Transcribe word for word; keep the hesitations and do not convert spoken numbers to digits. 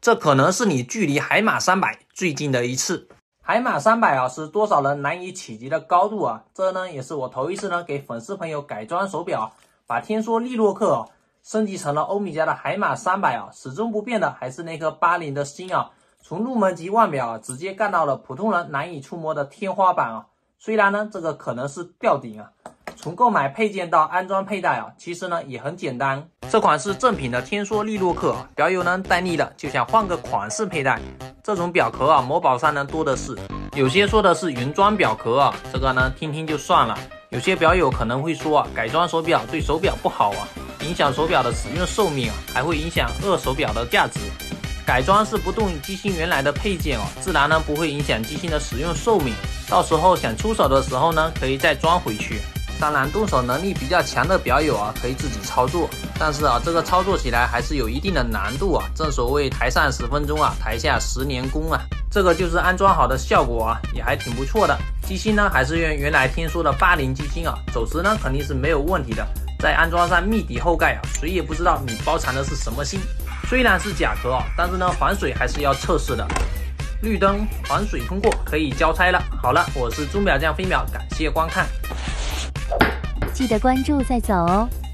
这可能是你距离海马三百最近的一次。海马三百啊，是多少人难以企及的高度啊！这呢也是我头一次呢给粉丝朋友改装手表，把天梭利洛克、啊、升级成了欧米茄的海马三百啊，始终不变的还是那颗八零的心啊。从入门级腕表啊，直接干到了普通人难以触摸的天花板啊。虽然呢这个可能是吊顶啊，从购买配件到安装佩戴啊，其实呢也很简单。这款是正品的天梭利洛克，表友呢呆腻了就想换个款式佩戴，这种表壳啊模宝上呢多的是。有些说的是原装表壳啊，这个呢听听就算了。有些表友可能会说啊，改装手表对手表不好啊，影响手表的使用寿命啊，还会影响二手表的价值。改装是不动机芯原来的配件哦，自然呢不会影响机芯的使用寿命。到时候想出手的时候呢，可以再装回去。当然，动手能力比较强的表友啊，可以自己操作，但是啊，这个操作起来还是有一定的难度啊。正所谓台上十分钟啊，台下十年功啊。这个就是安装好的效果啊，也还挺不错的。机芯呢，还是用原来天梭的八零机芯啊，走时呢肯定是没有问题的。再安装上密底后盖啊，谁也不知道你包藏的是什么芯。虽然是甲壳啊，但是呢防水还是要测试的。绿灯防水通过，可以交差了。好了，我是钟表匠飞秒，感谢观看。 记得关注再走哦。